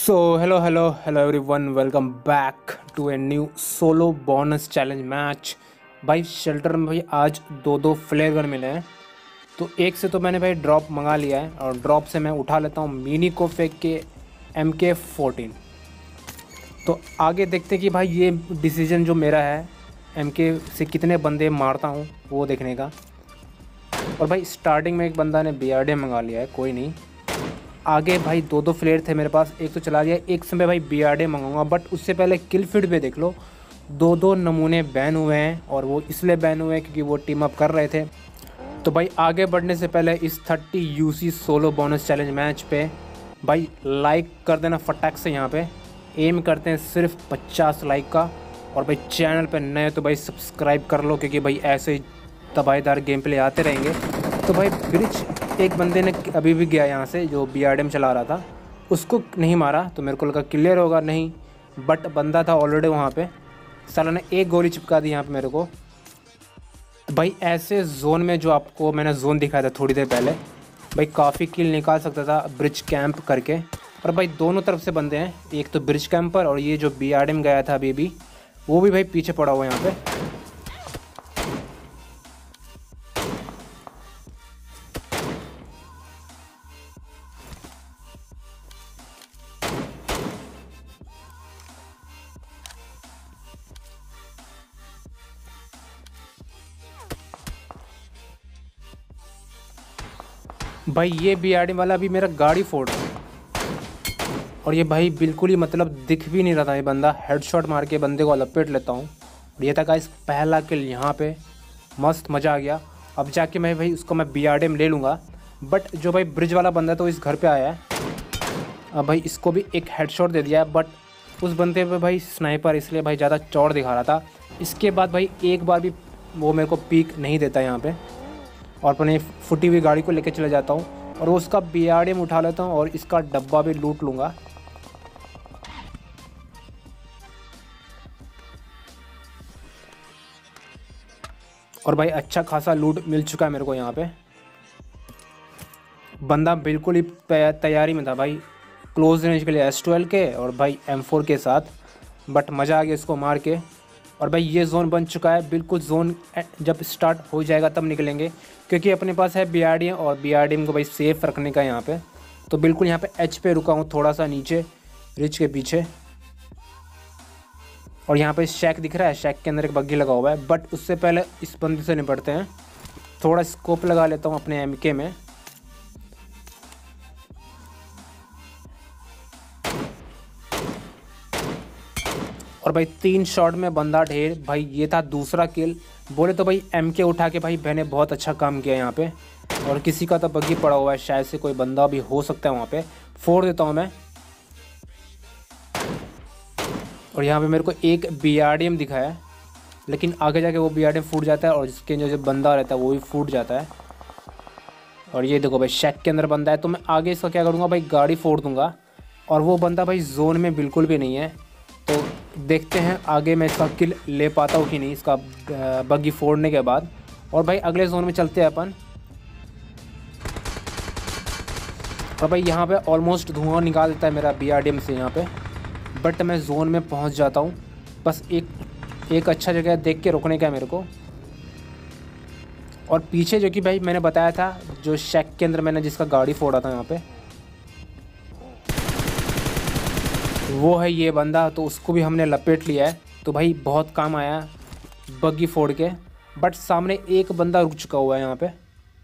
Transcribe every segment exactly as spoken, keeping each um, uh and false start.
So hello hello hello everyone, welcome back to a new solo bonus challenge match. भाई shelter में भाई आज दो दो फ्लेयर गन मिले हैं। तो एक से तो मैंने भाई ड्रॉप मंगा लिया है और ड्रॉप से मैं उठा लेता हूँ मिनी को फेंक के एम के फोर्टीन। तो आगे देखते हैं कि भाई ये डिसीजन जो मेरा है एम के से कितने बंदे मारता हूँ वो देखने का। और भाई स्टार्टिंग में एक बंदा ने बी आर डी मंगा लिया है, कोई नहीं। आगे भाई दो दो फ्लेयर थे मेरे पास, एक तो चला गया, एक से मैं भाई बी आर डी मंगाऊंगा। बट उससे पहले किल फीड पे देख लो, दो दो नमूने बैन हुए हैं और वो इसलिए बैन हुए हैं क्योंकि वो टीम अप कर रहे थे। तो भाई आगे बढ़ने से पहले इस thirty U C solo bonus challenge match पे भाई लाइक कर देना फटाक से। यहाँ पे एम करते हैं सिर्फ पचास लाइक का। और भाई चैनल पे नए तो भाई सब्सक्राइब कर लो, क्योंकि भाई ऐसे ही तबाहीदार गेम प्ले आते रहेंगे। तो भाई ब्रिज एक बंदे ने अभी भी गया यहाँ से, जो बी आर डी एम चला रहा था, उसको नहीं मारा तो मेरे को लगा क्लियर होगा, नहीं बट बंदा था ऑलरेडी वहाँ पे। साला ने एक गोली चिपका दी यहाँ पे मेरे को। तो भाई ऐसे जोन में जो आपको मैंने जोन दिखाया था थोड़ी देर पहले, भाई काफ़ी किल निकाल सकता था ब्रिज कैंप करके। और भाई दोनों तरफ से बंदे हैं, एक तो ब्रिज कैंपर और ये जो बी आर डी एम गया था अभी भी, वो भी भाई पीछे पड़ा हुआ है यहाँ पे। भाई ये बी आर डी वाला भी मेरा गाड़ी फोड़ रहा है और ये भाई बिल्कुल ही मतलब दिख भी नहीं रहा था। ये बंदा हेडशॉट मार के बंदे को लपेट लेता हूँ। और ये था गाइस पहला किल यहाँ पे, मस्त मज़ा आ गया। अब जाके मैं भाई उसको मैं बी आर डी एम ले लूँगा। बट जो भाई ब्रिज वाला बंदा है तो इस घर पे आया है। अब भाई इसको भी एक हेडशॉट दे दिया है, बट उस बंदे पे भाई स्नाइपर इसलिए भाई ज़्यादा चौड़ दिखा रहा था। इसके बाद भाई एक बार भी वो मेरे को पीक नहीं देता यहाँ पे, और अपने फुटी हुई गाड़ी को लेके चले जाता हूँ और उसका बी आर डी एम उठा लेता हूँ और इसका डब्बा भी लूट लूँगा। और भाई अच्छा खासा लूट मिल चुका है मेरे को यहाँ पे। बंदा बिल्कुल ही तैयारी में था भाई क्लोज रेंज के लिए एस ट्वेल्व के और भाई एम फोर के साथ, बट मज़ा आ गया इसको मार के। और भाई ये जोन बन चुका है, बिल्कुल जोन जब स्टार्ट हो जाएगा तब निकलेंगे, क्योंकि अपने पास है बी आर डी एम और बी आर डी एम को भाई सेफ रखने का यहाँ पे। तो बिल्कुल यहाँ पे एच पे रुका हूँ, थोड़ा सा नीचे रिच के पीछे। और यहाँ पे शैक दिख रहा है, शैक के अंदर एक बग्गी लगा हुआ है। बट उससे पहले इस बंदे से निपटते हैं। थोड़ा स्कोप लगा लेता हूँ अपने एम के में। और भाई तीन शॉट में बंदा ढेर। भाई ये था दूसरा किल। बोले तो भाई एम के उठा के भाई मैंने बहुत अच्छा काम किया यहाँ पे। और किसी का तो बग्गी पड़ा हुआ है, शायद से कोई बंदा भी हो सकता है वहाँ पे। फोड़ देता हूँ मैं। और यहाँ पे मेरे को एक बी आर डी एम दिखा है, लेकिन आगे जाके वो बी आर डी एम फूट जाता है और जिसके जो जो बंदा रहता है वो भी फूट जाता है। और ये देखो भाई शैक के अंदर बंदा है, तो मैं आगे इसका क्या करूँगा भाई, गाड़ी फोड़ दूँगा। और वो बंदा भाई जोन में बिल्कुल भी नहीं है, तो देखते हैं आगे मैं इसका किल ले पाता हूँ कि नहीं इसका बग्गी फोड़ने के बाद। और भाई अगले जोन में चलते हैं अपन। और भाई यहाँ पे ऑलमोस्ट धुआं निकाल देता है मेरा बी आर डी एम से यहाँ पे, बट मैं जोन में पहुँच जाता हूँ। बस एक एक अच्छा जगह देख के रुकने का है मेरे को। और पीछे जो कि भाई मैंने बताया था, जो शैक के अंदर मैंने जिसका गाड़ी फोड़ा था यहाँ पे, वो है ये बंदा। तो उसको भी हमने लपेट लिया है। तो भाई बहुत काम आया बग्गी फोड़ के। बट सामने एक बंदा रुक चुका हुआ है यहाँ पे।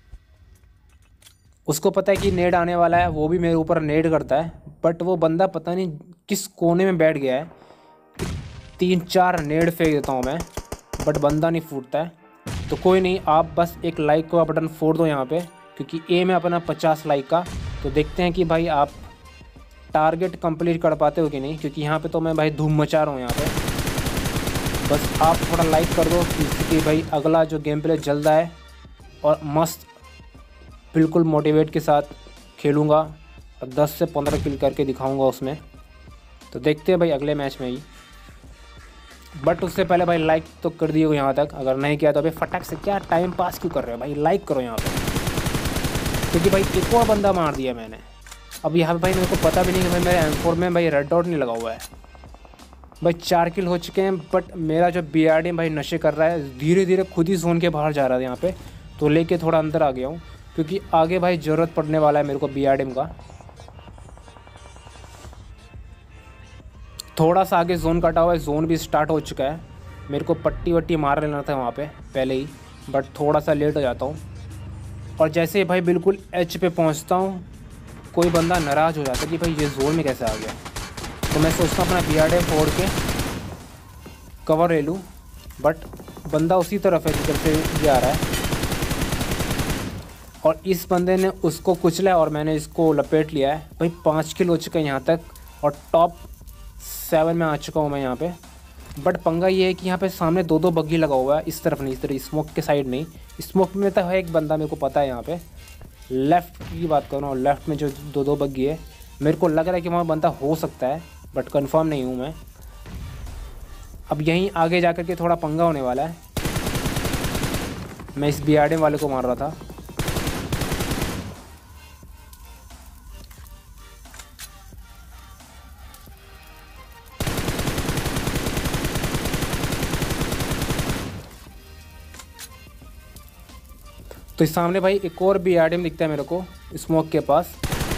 उसको पता है कि नेड आने वाला है, वो भी मेरे ऊपर नेड करता है। बट वो बंदा पता नहीं किस कोने में बैठ गया है। तीन चार नेड फेंक देता हूँ मैं, बट बंदा नहीं फूटता है। तो कोई नहीं, आप बस एक लाइक का बटन फोड़ दो यहाँ पे, क्योंकि एम है अपना पचास लाइक का। तो देखते हैं कि भाई आप टारगेट कंप्लीट कर पाते हो कि नहीं, क्योंकि यहाँ पे तो मैं भाई धूम मचा रहा हूँ यहाँ पे। बस आप थोड़ा लाइक कर दो, क्योंकि भाई अगला जो गेम प्ले जल्द आए और मस्त बिल्कुल मोटिवेट के साथ खेलूँगा और दस से पंद्रह किल करके दिखाऊँगा उसमें। तो देखते हैं भाई अगले मैच में ही। बट उससे पहले भाई लाइक तो कर दिए हो यहाँ तक, अगर नहीं किया तो अभी फटाक से क्या टाइम पास क्यों कर रहे हो भाई, लाइक करो यहाँ पे, क्योंकि भाई एक और बंदा मार दिया मैंने। अब यहाँ पे भाई मेरे को पता भी नहीं कि भाई मेरे एम फोर में भाई रेड डॉट नहीं लगा हुआ है। भाई चार किल हो चुके हैं, बट मेरा जो बी आर डी भाई नशे कर रहा है, धीरे धीरे खुद ही जोन के बाहर जा रहा है यहाँ पे। तो लेके थोड़ा अंदर आ गया हूँ, क्योंकि आगे भाई ज़रूरत पड़ने वाला है मेरे को बी आर डी का। थोड़ा सा आगे जोन कटा हुआ है, जोन भी स्टार्ट हो चुका है। मेरे को पट्टी वट्टी मार लेना था वहाँ पे पहले ही, बट थोड़ा सा लेट हो जाता हूँ। और जैसे ही भाई बिल्कुल एच पे पहुँचता हूँ, कोई बंदा नाराज़ हो जाता है कि भाई ये जोन में कैसे आ गया। तो मैं सोचता हूँ अपना बी आर डी फोड़ के कवर ले लूँ, बट बंदा उसी तरफ है जिधर से ये आ रहा है, और इस बंदे ने उसको कुचला और मैंने इसको लपेट लिया है। भाई पाँच किल हो चुके हैं यहाँ तक, और टॉप सेवन में आ चुका हूँ मैं यहाँ पे। बट पंगा ये है कि यहाँ पे सामने दो दो बग्गी लगा हुआ है, इस तरफ नहीं, इस तरह स्मोक के साइड नहीं। स्मोक में तो है एक बंदा, मेरे को पता है। यहाँ पे लेफ़्ट की बात कर रहा हूँ, लेफ़्ट में जो दो दो बग्गी है, मेरे को लग रहा है कि वहाँ बंदा हो सकता है, बट कंफर्म नहीं हूँ मैं। अब यहीं आगे जा कर के थोड़ा पंगा होने वाला है। मैं इस बी आर डी वाले को मार रहा था। तो इस सामने भाई एक और बी आर डी दिखता है मेरे को स्मोक के पास।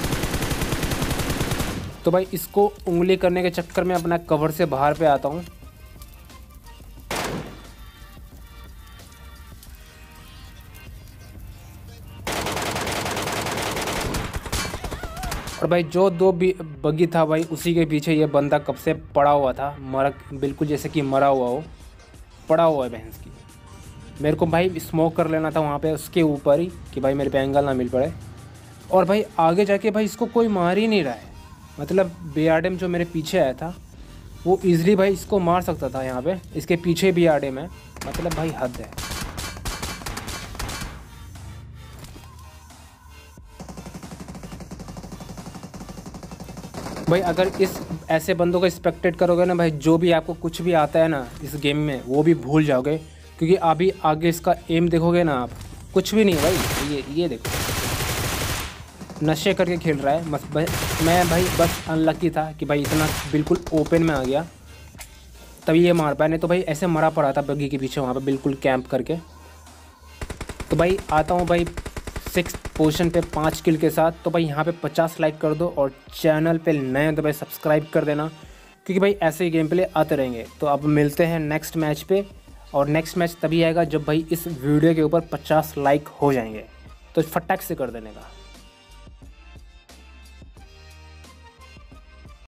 तो भाई इसको उंगली करने के चक्कर में अपना कवर से बाहर पे आता हूँ। और भाई जो दो बग्गी था भाई, उसी के पीछे ये बंदा कब से पड़ा हुआ था, मर बिल्कुल जैसे कि मरा हुआ हो, पड़ा हुआ है भैंस की। मेरे को भाई स्मोक कर लेना था वहाँ पे उसके ऊपर ही, कि भाई मेरे पे एंगल ना मिल पड़े। और भाई आगे जाके भाई इसको कोई मार ही नहीं रहा है। मतलब बी आर डी जो मेरे पीछे आया था वो ईज़िली भाई इसको मार सकता था। यहाँ पे इसके पीछे बी आर डी है, मतलब भाई हद है। भाई अगर इस ऐसे बंदों को एक्सपेक्टेड करोगे ना भाई, जो भी आपको कुछ भी आता है ना इस गेम में वो भी भूल जाओगे, क्योंकि अभी आगे इसका एम देखोगे ना आप, कुछ भी नहीं भाई। ये ये देखो, नशे करके खेल रहा है। मस्त भाई, मैं भाई बस अनलकी था कि भाई इतना बिल्कुल ओपन में आ गया, तभी ये मार पाया, नहीं तो भाई ऐसे मरा पड़ा था बग्गी के पीछे वहाँ पे बिल्कुल कैंप करके। तो भाई आता हूँ भाई सिक्स पोजीशन पे पाँच किल के साथ। तो भाई यहाँ पे पचास लाइक कर दो, और चैनल पे नए हो तो भाई सब्सक्राइब कर देना, क्योंकि भाई ऐसे ही गेम प्ले आते रहेंगे। तो अब मिलते हैं नेक्स्ट मैच पे, और नेक्स्ट मैच तभी आएगा जब भाई इस वीडियो के ऊपर पचास लाइक हो जाएंगे, तो फटाक से कर देने का।